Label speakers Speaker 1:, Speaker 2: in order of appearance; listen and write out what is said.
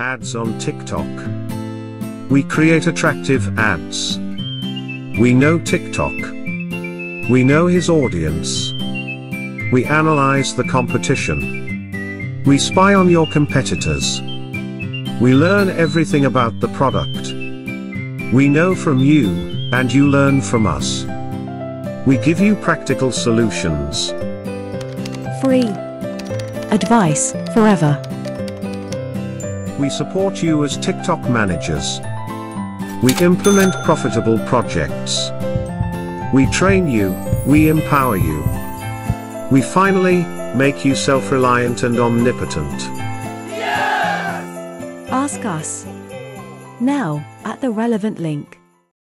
Speaker 1: ads on TikTok. We create attractive ads. We know TikTok. We know his audience. We analyze the competition. We spy on your competitors. We learn everything about the product. We know from you, and you learn from us. We give you practical solutions.
Speaker 2: Free advice forever.
Speaker 1: We support you as TikTok managers. We implement profitable projects. We train you, we empower you. We finally make you self-reliant and omnipotent.
Speaker 2: Ask us now at the relevant link.